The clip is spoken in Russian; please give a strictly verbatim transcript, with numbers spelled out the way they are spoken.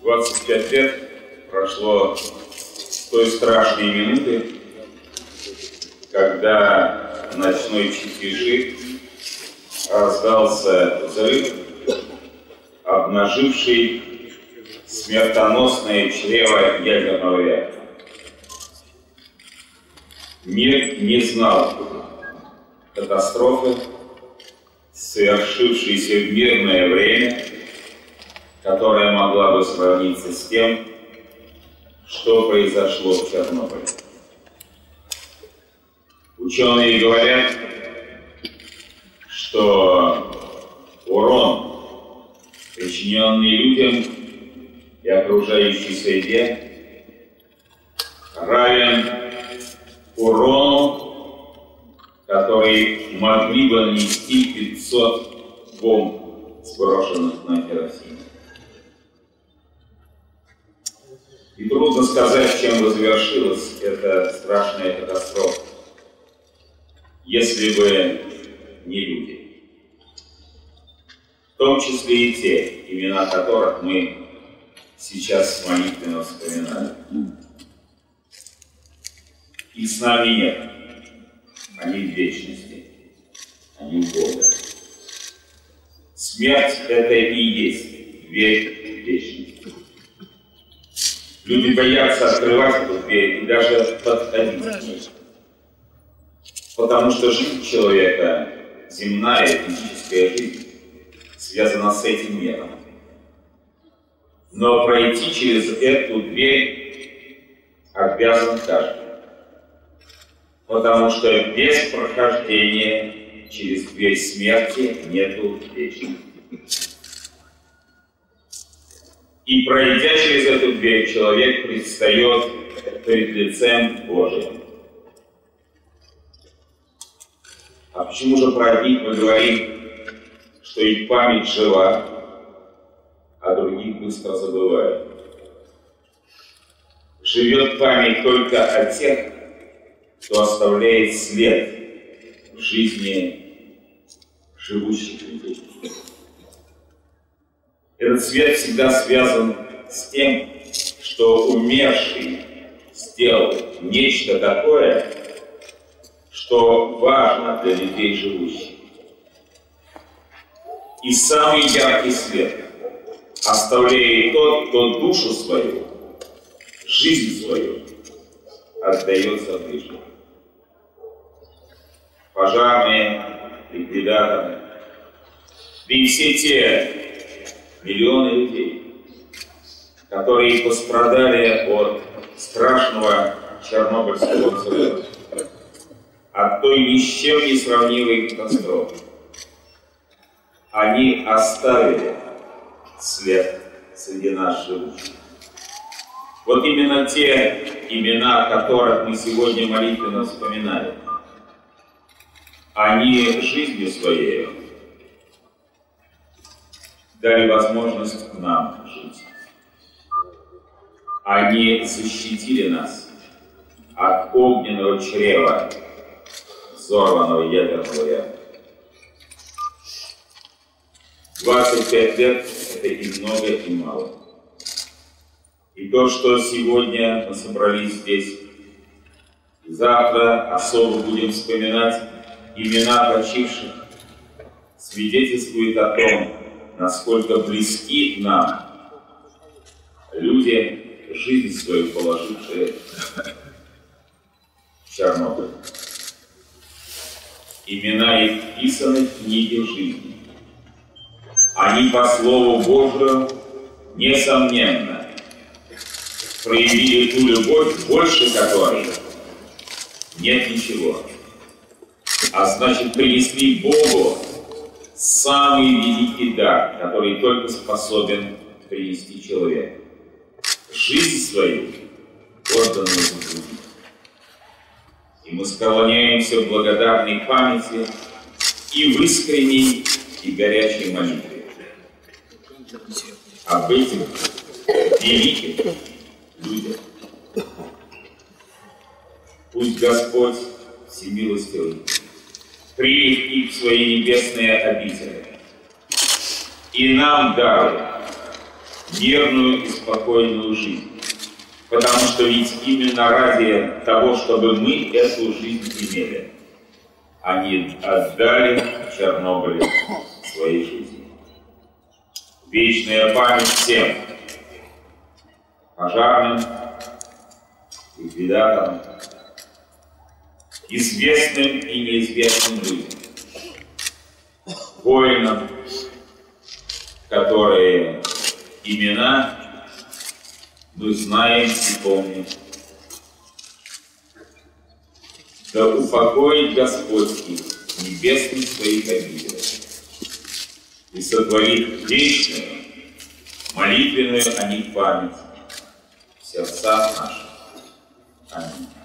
двадцать пять лет прошло с той страшной минуты, когда в ночной Читежи раздался взрыв, обнаживший смертоносное чрево ядерного реактора. Мир не знал катастрофы, совершившейся в мирное время, которая могла бы сравниться с тем, что произошло в Чернобыле. Ученые говорят, что урон, причиненный людям и окружающей среде, равен урону, который могли бы нанести пятьсот бомб, сброшенных на Хиросиму. И трудно сказать, чем бы завершилась эта страшная катастрофа, если бы не люди. В том числе и те, имена которых мы сейчас молитвенно вспоминали. Их с нами нет. Они в вечности. Они у Бога. Смерть — это и есть дверь в вечность. Люди боятся открывать эту дверь и даже подходить к ней. Потому что жизнь человека, земная физическая жизнь, связана с этим миром. Но пройти через эту дверь обязан каждый. Потому что без прохождения через дверь смерти нету вечности. И пройдя через эту дверь, человек предстает перед лицем Божиим. А почему же про одних мы говорим, что их память жива, а других быстро забывают? Живет память только о тех, кто оставляет след в жизни живущих людей. Этот свет всегда связан с тем, что умерший сделал нечто такое, что важно для людей живущих. И самый яркий свет оставляет тот, кто душу свою, жизнь свою отдает за ближних. Пожарные, ликвидаторы, да и все те миллионы людей, которые пострадали от страшного Чернобыльского взрыва, от той ни с чем не сравнимой катастрофы. Они оставили след среди нас живущих. Вот именно те имена, о которых мы сегодня молитвенно вспоминали, они жизнью своей дали возможность нам жить. Они защитили нас от огненного чрева взорванного ядерного реактора. двадцать пять лет — это и много, и мало. И то, что сегодня мы собрались здесь, завтра особо будем вспоминать имена почивших, свидетельствует о том, насколько близки нам люди, жизнь свою положившие в Чернобыль. Имена их вписаны в книге жизни. Они по Слову Божию, несомненно, проявили ту любовь, больше которой нет ничего. А значит, принесли Богу самый великий дар, который только способен принести человек. Жизнь свою, отданную за других. И мы склоняемся в благодарной памяти и в искренней и горячей молитве об этих великих людях. Пусть Господь всемилостивый примет их в свои небесные обители и нам дарует мирную и спокойную жизнь. Потому что ведь именно ради того, чтобы мы эту жизнь имели, они отдали в Чернобыле свои жизни. Вечная память всем пожарным, ликвидаторам, известным и неизвестным людям, воинам, которые имена мы знаем и помним. Да упокоит Господь их в небесных своих обителях и сотворит вечную, молитвенную о них память в сердцах наших. Аминь.